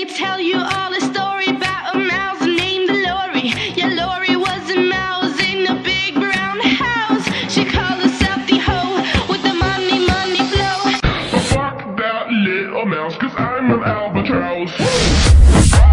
me tell you all a story about a mouse named Lori. Yeah, Lori was a mouse in a big brown house. She called herself the hoe with the money, money flow. So fuck that little mouse, 'cause I'm an albatross.